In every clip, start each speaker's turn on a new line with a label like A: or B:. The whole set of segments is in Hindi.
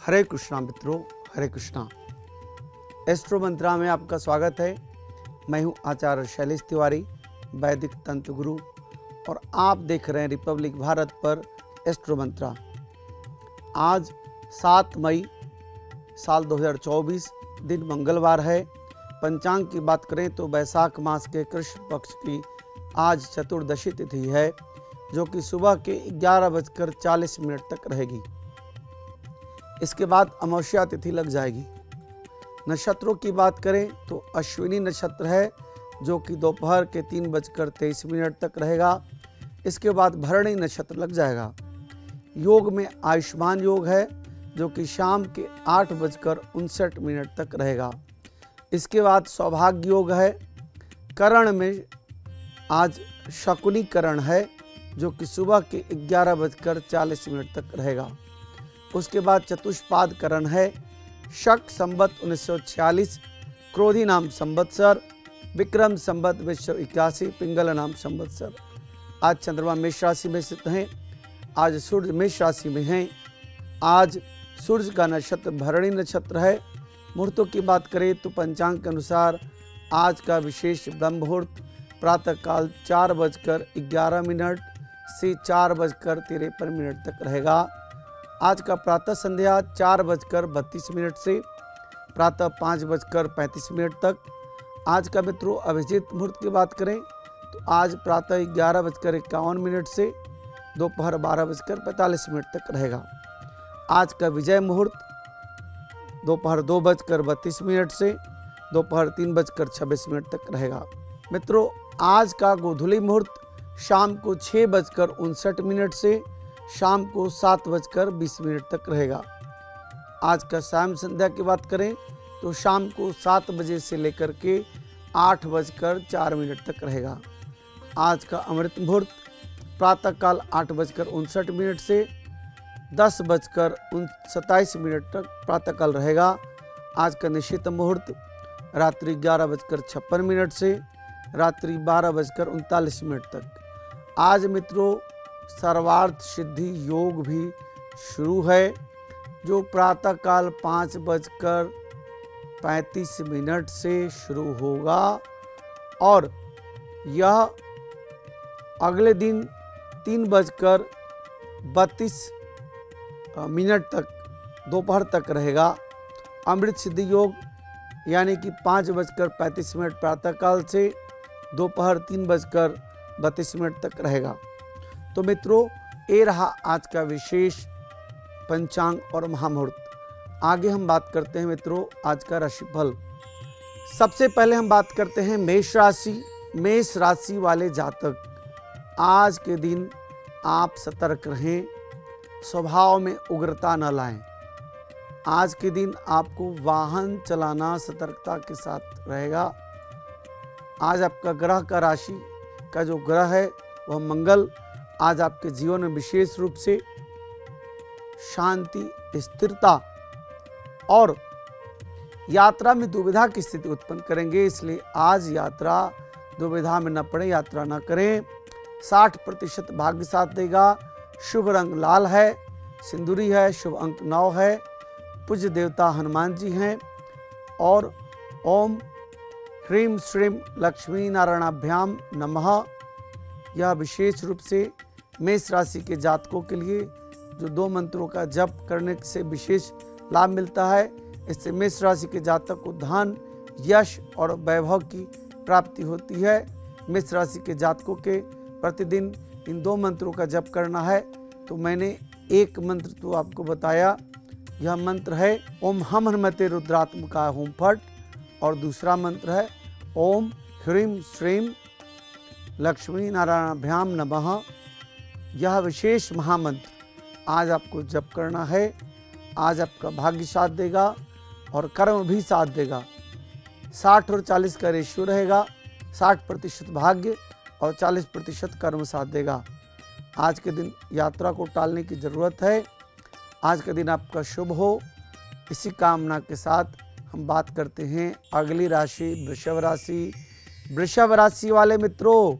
A: हरे कृष्णा मित्रों, हरे कृष्णा। एस्ट्रो मंत्रा में आपका स्वागत है। मैं हूं आचार्य शैलेश तिवारी, वैदिक तंत्र गुरु, और आप देख रहे हैं रिपब्लिक भारत पर एस्ट्रो मंत्रा। आज 7 मई साल 2024, दिन मंगलवार है। पंचांग की बात करें तो वैशाख मास के कृष्ण पक्ष की आज चतुर्दशी तिथि है, जो कि सुबह के 11:40 तक रहेगी। इसके बाद अमावस्या तिथि लग जाएगी। नक्षत्रों की बात करें तो अश्विनी नक्षत्र है, जो कि दोपहर के 3:23 तक रहेगा। इसके बाद भरणी नक्षत्र लग जाएगा। योग में आयुष्मान योग है, जो कि शाम के 8:59 तक रहेगा। इसके बाद सौभाग्य योग है। करण में आज शकुनी करण है, जो कि सुबह के 11:40 तक रहेगा। उसके बाद चतुष्पाद करण है। शक संवत 1946, क्रोधी नाम संवत्सर, विक्रम संवत 1981, पिंगल नाम संवत्सर। आज चंद्रमा मेष राशि में स्थित हैं। आज सूर्य मेष राशि में हैं। आज सूर्य का नक्षत्र भरणी नक्षत्र है। मुहूर्तों की बात करें तो पंचांग के अनुसार आज का विशेष ब्रह्म मुहूर्त प्रातःकाल 4:11 से 4:53 तक रहेगा। आज का प्रातः संध्या 4:32 से प्रातः 5:35 तक। आज का मित्रों अभिजीत मुहूर्त की बात करें तो आज प्रातः 11:51 से दोपहर 12:45 तक रहेगा। आज का विजय मुहूर्त दोपहर 2:32 से दोपहर 3:26 तक रहेगा। मित्रों आज का गोधूली मुहूर्त शाम को 6:59 से शाम को 7:20 तक रहेगा। आज का शाम संध्या की बात करें तो शाम को 7 बजे से लेकर के 8:04 तक रहेगा। आज का अमृत मुहूर्त प्रातःकाल 8:59 से 10:27 तक प्रातःकाल रहेगा। आज का निश्चित मुहूर्त रात्रि 11:56 से रात्रि 12:39 तक। आज मित्रों सर्वार्थ सिद्धि योग भी शुरू है, जो प्रातःकाल 5:35 से शुरू होगा और यह अगले दिन 3:32 तक दोपहर तक रहेगा। अमृत सिद्धि योग यानी कि 5:35 प्रातःकाल से दोपहर 3:32 तक रहेगा। तो मित्रों ये रहा आज का विशेष पंचांग और महामुहूर्त। आगे हम बात करते हैं मित्रों आज का राशिफल। सबसे पहले हम बात करते हैं मेष राशि। मेष राशि वाले जातक, आज के दिन आप सतर्क रहें, स्वभाव में उग्रता न लाएं। आज के दिन आपको वाहन चलाना सतर्कता के साथ रहेगा। आज आपका ग्रह का राशि का जो ग्रह है वह मंगल आज आपके जीवन में विशेष रूप से शांति, स्थिरता और यात्रा में दुविधा की स्थिति उत्पन्न करेंगे। इसलिए आज यात्रा दुविधा में न पड़े, यात्रा न करें। 60% भाग्य साथ देगा। शुभ रंग लाल है, सिंदूरी है। शुभ अंक 9 है। पूज्य देवता हनुमान जी हैं। और ओम ह्रीम श्रीम लक्ष्मी नारायणाभ्याम नमः। यह विशेष रूप से मेष राशि के जातकों के लिए जो 2 मंत्रों का जप करने से विशेष लाभ मिलता है। इससे मेष राशि के जातक को धन, यश और वैभव की प्राप्ति होती है। मेष राशि के जातकों के प्रतिदिन इन 2 मंत्रों का जप करना है। तो मैंने एक मंत्र तो आपको बताया, यह मंत्र है ओम हम हनुमते रुद्रात्मका होम फट, और दूसरा मंत्र है ओम ह्रीम श्रीम लक्ष्मी नारायणाभ्याम नमः। यह विशेष महामंत्र आज आपको जप करना है। आज आपका भाग्य साथ देगा और कर्म भी साथ देगा। 60 और 40 का रेशियो रहेगा। 60% भाग्य और 40% कर्म साथ देगा। आज के दिन यात्रा को टालने की ज़रूरत है। आज का दिन आपका शुभ हो, इसी कामना के साथ हम बात करते हैं अगली राशि वृषभ राशि। वृषभ राशि वाले मित्रों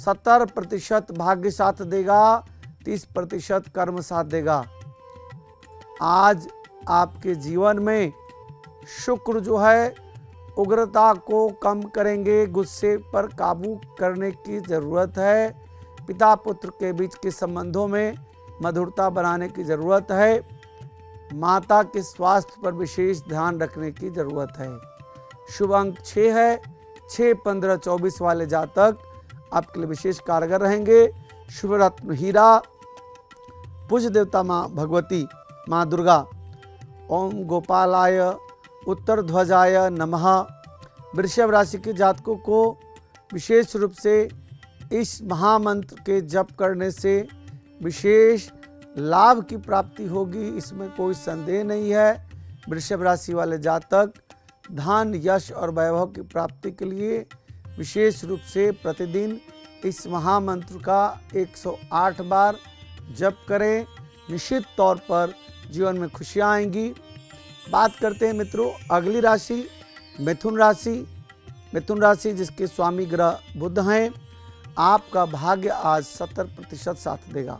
A: 70% भाग्य साथ देगा, 30% कर्म साथ देगा। आज आपके जीवन में शुक्र जो है उग्रता को कम करेंगे, गुस्से पर काबू करने की ज़रूरत है। पिता पुत्र के बीच के संबंधों में मधुरता बनाने की ज़रूरत है। माता के स्वास्थ्य पर विशेष ध्यान रखने की ज़रूरत है। शुभ अंक 6 है। 6, 15, 24 वाले जातक आपके लिए विशेष कारगर रहेंगे। शुभ रत्न हीरा। पूज्य देवता माँ भगवती, माँ दुर्गा। ओम गोपालाय उत्तर ध्वजाय नमः। वृषभ राशि के जातकों को विशेष रूप से इस महामंत्र के जप करने से विशेष लाभ की प्राप्ति होगी, इसमें कोई संदेह नहीं है। वृषभ राशि वाले जातक धन, यश और वैभव की प्राप्ति के लिए विशेष रूप से प्रतिदिन इस महामंत्र का 108 बार जप करें। निश्चित तौर पर जीवन में खुशियाँ आएंगी। बात करते हैं मित्रों अगली राशि मिथुन राशि। मिथुन राशि जिसके स्वामी ग्रह बुध हैं। आपका भाग्य आज 70% साथ देगा।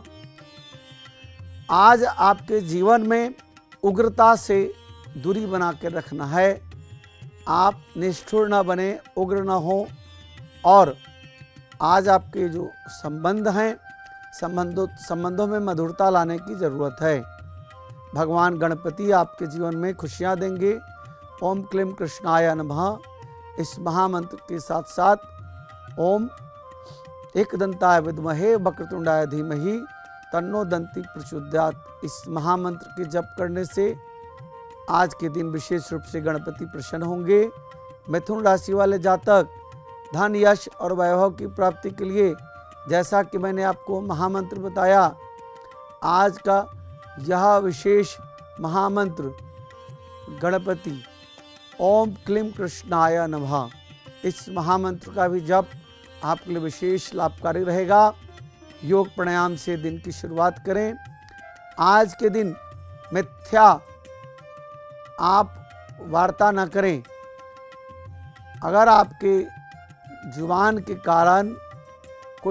A: आज आपके जीवन में उग्रता से दूरी बना के रखना है। आप निष्ठुर न बने, उग्र न हो। और आज आपके जो संबंध हैं, संबंधों में मधुरता लाने की ज़रूरत है। भगवान गणपति आपके जीवन में खुशियाँ देंगे। ओम क्लीम कृष्णाय नमः इस महामंत्र के साथ साथ ओम एकदंताय विद्महे वक्रतुंडाय धीमहि तन्नो दंती प्रचोदयात् इस महामंत्र के जप करने से आज के दिन विशेष रूप से गणपति प्रसन्न होंगे। मिथुन राशि वाले जातक धन, यश और वैभव की प्राप्ति के लिए जैसा कि मैंने आपको महामंत्र बताया, आज का यह विशेष महामंत्र गणपति ओम क्लीम कृष्णाय नमः इस महामंत्र का भी जप आपके लिए विशेष लाभकारी रहेगा। योग प्राणायाम से दिन की शुरुआत करें। आज के दिन मिथ्या आप वार्ता न करें। अगर आपके जुबान के कारण कोई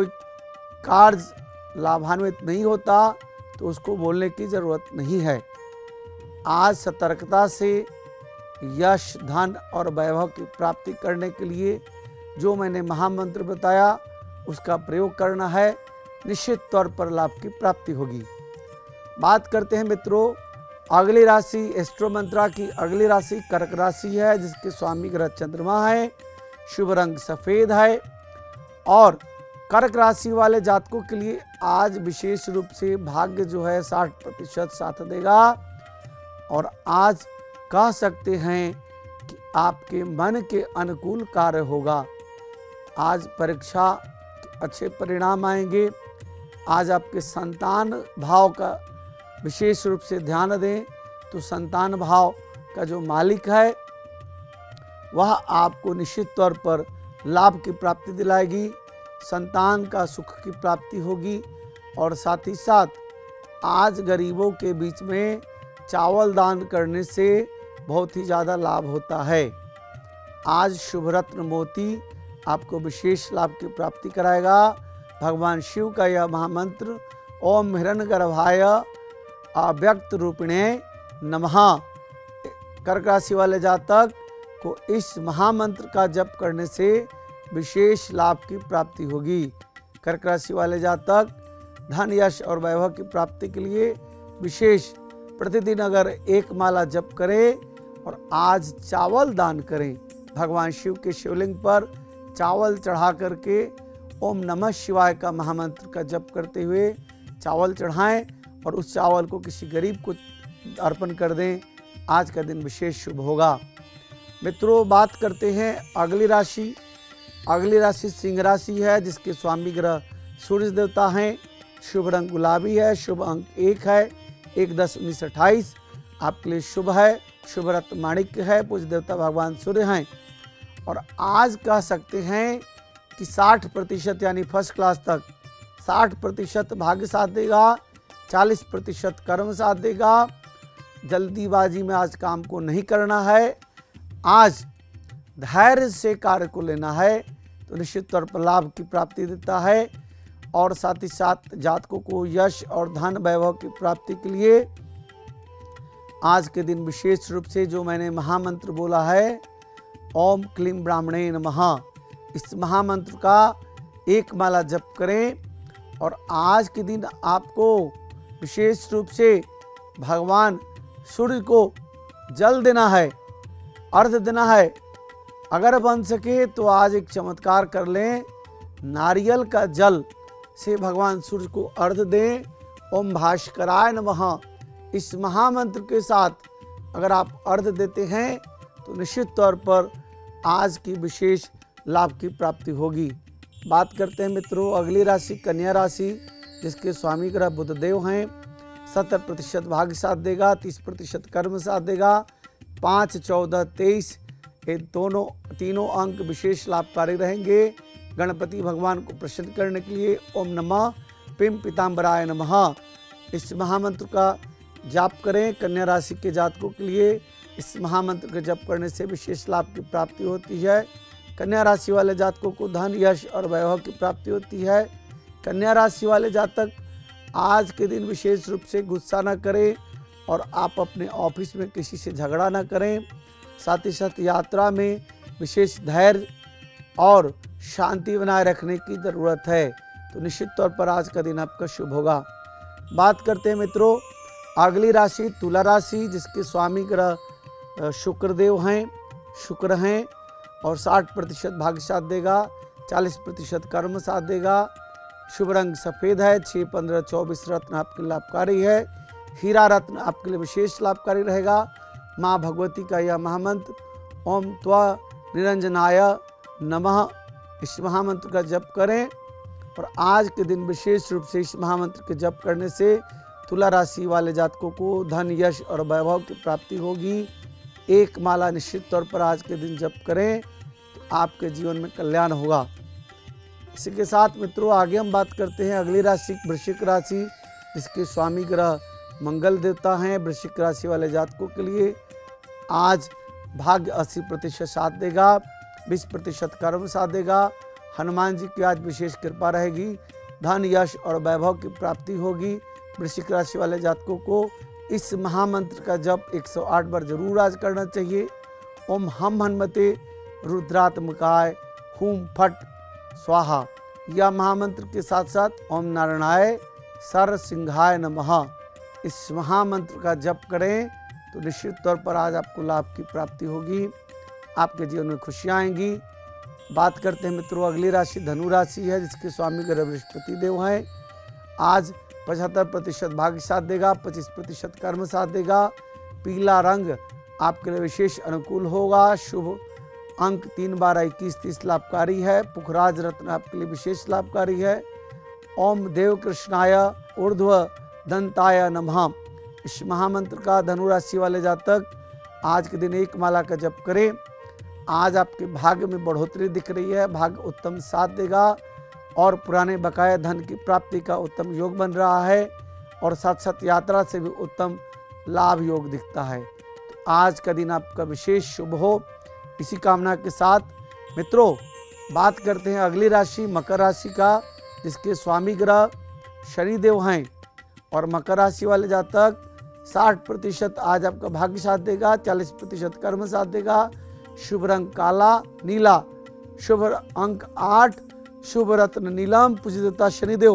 A: कार्य लाभान्वित नहीं होता तो उसको बोलने की ज़रूरत नहीं है। आज सतर्कता से यश, धन और वैभव की प्राप्ति करने के लिए जो मैंने महामंत्र बताया उसका प्रयोग करना है। निश्चित तौर पर लाभ की प्राप्ति होगी। बात करते हैं मित्रों अगली राशि एस्ट्रो मंत्रा की। अगली राशि कर्क राशि है जिसके स्वामी ग्रह चंद्रमा है। शुभ रंग सफ़ेद है। और कर्क राशि वाले जातकों के लिए आज विशेष रूप से भाग्य जो है 60% साथ देगा। और आज कह सकते हैं कि आपके मन के अनुकूल कार्य होगा। आज परीक्षा के अच्छे परिणाम आएंगे। आज आपके संतान भाव का विशेष रूप से ध्यान दें तो संतान भाव का जो मालिक है वह आपको निश्चित तौर पर लाभ की प्राप्ति दिलाएगी। संतान का सुख की प्राप्ति होगी। और साथ ही साथ आज गरीबों के बीच में चावल दान करने से बहुत ही ज़्यादा लाभ होता है। आज शुभ रत्न मोती आपको विशेष लाभ की प्राप्ति कराएगा। भगवान शिव का यह महामंत्र ओम हिरण्यगर्भाय अव्यक्त रूपिणे नमः। कर्क राशि वाले जातक को इस महामंत्र का जप करने से विशेष लाभ की प्राप्ति होगी। कर्क राशि वाले जातक धन, यश और वैभव की प्राप्ति के लिए विशेष प्रतिदिन अगर एक माला जप करें और आज चावल दान करें, भगवान शिव के शिवलिंग पर चावल चढ़ा करके ओम नमः शिवाय का महामंत्र का जप करते हुए चावल चढ़ाएं और उस चावल को किसी गरीब को अर्पण कर दें। आज का दिन विशेष शुभ होगा। मित्रों बात करते हैं अगली राशि। अगली राशि सिंह राशि है जिसके स्वामी ग्रह सूर्य देवता हैं। शुभ रंग गुलाबी है। शुभ अंक 1 है। 1, 10, 19, 28 आपके लिए शुभ है। शुभ रत्न माणिक्य है। पूज्य देवता भगवान सूर्य हैं। और आज कह सकते हैं कि 60% यानी फर्स्ट क्लास तक 60% भाग्य साथ देगा, 40% कर्म साथ देगा। जल्दीबाजी में आज काम को नहीं करना है। आज धैर्य से कार्य को लेना है तो निश्चित तौर पर लाभ की प्राप्ति देता है। और साथ ही साथ जातकों को यश और धन वैभव की प्राप्ति के लिए आज के दिन विशेष रूप से जो मैंने महामंत्र बोला है, ओम क्लीम ब्राह्मणे नमः, इस महामंत्र का एक माला जप करें। और आज के दिन आपको विशेष रूप से भगवान सूर्य को जल देना है, अर्घ देना है। अगर बन सके तो आज एक चमत्कार कर लें, नारियल का जल से भगवान सूर्य को अर्घ दें। ओम भास्कराय नमः, इस महामंत्र के साथ अगर आप अर्घ देते हैं तो निश्चित तौर पर आज की विशेष लाभ की प्राप्ति होगी। बात करते हैं मित्रों अगली राशि कन्या राशि, जिसके स्वामी ग्रह बुधदेव हैं। 70% भाग्य साथ देगा, 30% कर्म साथ देगा। 5, 14, 23 ये तीनों अंक विशेष लाभकारी रहेंगे। गणपति भगवान को प्रसन्न करने के लिए ओम नमः पिम पीताम्बराय नमः, इस महामंत्र का जाप करें। कन्या राशि के जातकों के लिए इस महामंत्र का जप करने से विशेष लाभ की प्राप्ति होती है। कन्या राशि वाले जातकों को धन, यश और वैभव की प्राप्ति होती है। कन्या राशि वाले जातक आज के दिन विशेष रूप से गुस्सा न करें और आप अपने ऑफिस में किसी से झगड़ा न करें। साथ ही साथ यात्रा में विशेष धैर्य और शांति बनाए रखने की ज़रूरत है। तो निश्चित तौर पर आज का दिन आपका शुभ होगा। बात करते हैं मित्रों अगली राशि तुला राशि, जिसके स्वामी ग्रह शुक्रदेव हैं, शुक्र हैं और 60% भाग्य साथ देगा, 40% कर्म साथ देगा। शुभ रंग सफ़ेद है। 6, 15, 24 रत्न आपके लिए लाभकारी है। हीरा रत्न आपके लिए विशेष लाभकारी रहेगा। माँ भगवती का यह महामंत्र ओम त्वा निरंजनाय नमः, इस महामंत्र का जप करें। और आज के दिन विशेष रूप से इस महामंत्र के जप करने से तुला राशि वाले जातकों को धन, यश और वैभव की प्राप्ति होगी। एक माला निश्चित तौर पर आज के दिन जप करें तो आपके जीवन में कल्याण होगा। इसी के साथ मित्रों आगे हम बात करते हैं अगली राशि वृश्चिक राशि, जिसके स्वामी ग्रह मंगल देवता हैं। वृश्चिक राशि वाले जातकों के लिए आज भाग्य 80% साथ देगा, 20% कर्म साथ देगा। हनुमान जी की आज विशेष कृपा रहेगी। धन, यश और वैभव की प्राप्ति होगी। वृश्चिक राशि वाले जातकों को इस महामंत्र का जप 108 बार जरूर आज करना चाहिए। ओम हम हनुमते रुद्रात्मकाय हुम फट स्वाहा, यह महामंत्र के साथ साथ ओम नारायणाय सर सिंहाय नमः, इस महामंत्र का जप करें तो निश्चित तौर पर आज आपको लाभ की प्राप्ति होगी, आपके जीवन में खुशियाँ आएंगी। बात करते हैं मित्रों अगली राशि धनु राशि है, जिसके स्वामी ग्रह बृहस्पति देव हैं। आज 75% भाग्य साथ देगा, 25% कर्म साथ देगा। पीला रंग आपके लिए विशेष अनुकूल होगा। शुभ अंक 3, 12, 21, 30 लाभकारी है। पुखराज रत्न आपके लिए विशेष लाभकारी है। ओम देव कृष्णाय ऊर्ध्व दंताय नमः, इस महामंत्र का धनु राशि वाले जातक आज के दिन एक माला का जप करें। आज आपके भाग्य में बढ़ोतरी दिख रही है, भाग्य उत्तम साथ देगा और पुराने बकाया धन की प्राप्ति का उत्तम योग बन रहा है और साथ साथ यात्रा से भी उत्तम लाभ योग दिखता है। तो आज का दिन आपका विशेष शुभ हो, इसी कामना के साथ मित्रों बात करते हैं अगली राशि मकर राशि का, जिसके स्वामी ग्रह शनिदेव हैं। और मकर राशि वाले जातक 60% आज आपका भाग्य साथ देगा, 40% कर्म साथ देगा। शुभ रंग काला नीला, शुभ अंक 8, शुभ रत्न नीलम, पूज्यदेवता शनिदेव।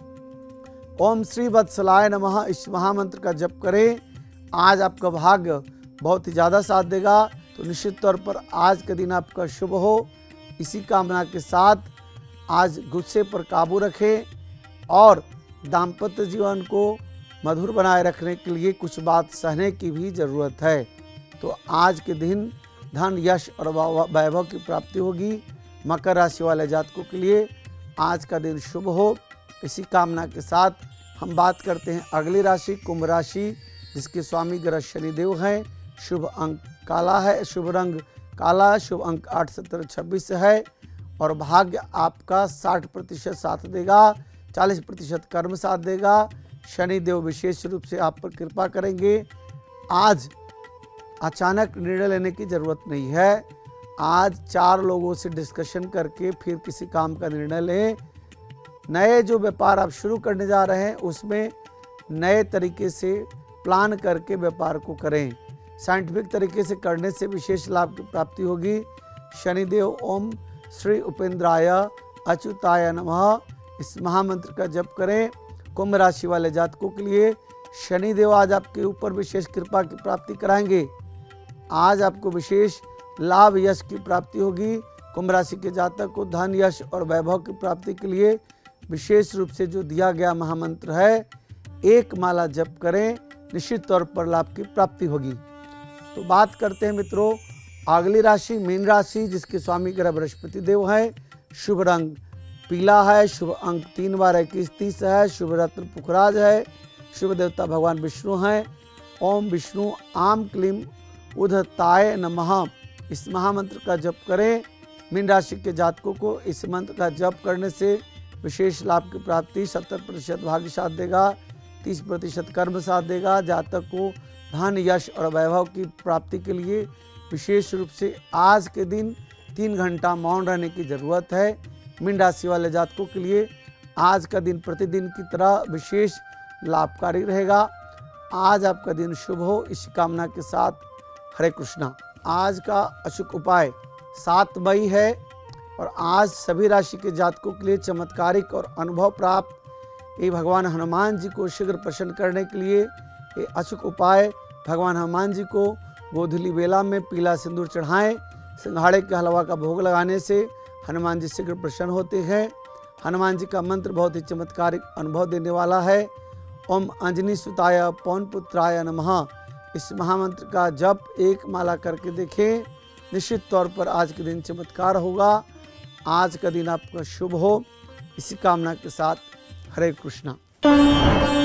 A: ओम श्री वत्सलाय नमः, इस महामंत्र का जप करें। आज आपका भाग्य बहुत ही ज़्यादा साथ देगा, तो निश्चित तौर पर आज का दिन आपका शुभ हो, इसी कामना के साथ आज गुस्से पर काबू रखें और दाम्पत्य जीवन को मधुर बनाए रखने के लिए कुछ बात सहने की भी ज़रूरत है। तो आज के दिन धन, यश और वैभव की प्राप्ति होगी। मकर राशि वाले जातकों के लिए आज का दिन शुभ हो, इसी कामना के साथ हम बात करते हैं अगली राशि कुंभ राशि, जिसके स्वामी ग्रह शनिदेव हैं। शुभ अंक काला है, शुभ रंग काला, शुभ अंक 8, 17, 26 है और भाग्य आपका 60% साथ देगा, 40% कर्म साथ देगा। शनिदेव विशेष रूप से आप पर कृपा करेंगे। आज अचानक निर्णय लेने की ज़रूरत नहीं है, आज 4 लोगों से डिस्कशन करके फिर किसी काम का निर्णय लें। नए जो व्यापार आप शुरू करने जा रहे हैं उसमें नए तरीके से प्लान करके व्यापार को करें। साइंटिफिक तरीके से करने से विशेष लाभ की प्राप्ति होगी। शनिदेव ओम श्री उपेंद्राय अच्युताय नमः इस महामंत्र का जप करें। कुंभ राशि वाले जातकों के लिए शनिदेव आज आपके ऊपर विशेष कृपा की प्राप्ति कराएंगे। आज आपको विशेष लाभ यश की प्राप्ति होगी। कुंभ राशि के जातक को धन यश और वैभव की प्राप्ति के लिए विशेष रूप से जो दिया गया महामंत्र है, एक माला जप करें, निश्चित तौर पर लाभ की प्राप्ति होगी। तो बात करते हैं मित्रों अगली राशि मीन राशि, जिसके स्वामी ग्रह बृहस्पति देव है। शुभ रंग पीला है, शुभ अंक 3 बार 21 30 है, शुभ रत्न पुखराज है, शुभ देवता भगवान विष्णु हैं। ओम विष्णु आम क्लीम उद्धताय नमः इस महामंत्र का जप करें। मीन राशि के जातकों को इस मंत्र का जप करने से विशेष लाभ की प्राप्ति 70% भाग्य साथ देगा, 30% कर्म साथ देगा। जातक को धन यश और वैभव की प्राप्ति के लिए विशेष रूप से आज के दिन 3 घंटा मौन रहने की जरूरत है। मीन राशि वाले जातकों के लिए आज का दिन प्रतिदिन की तरह विशेष लाभकारी रहेगा। आज आपका दिन शुभ हो, इसी कामना के साथ हरे कृष्णा। आज का अशुभ उपाय 7 मई है और आज सभी राशि के जातकों के लिए चमत्कारिक और अनुभव प्राप्त ये भगवान हनुमान जी को शीघ्र प्रसन्न करने के लिए ये अचूक उपाय भगवान हनुमान जी को गोधूली बेला में पीला सिंदूर चढ़ाएं। सिंघाड़े के हलवा का भोग लगाने से हनुमान जी शीघ्र प्रसन्न होते हैं। हनुमान जी का मंत्र बहुत ही चमत्कारिक अनुभव देने वाला है। ओम अंजनी सुताय पवन पुत्राय नमः इस महामंत्र का जप एक माला करके देखें, निश्चित तौर पर आज के दिन चमत्कार होगा। आज का दिन आपका शुभ हो, इसी कामना के साथ हरे कृष्णा।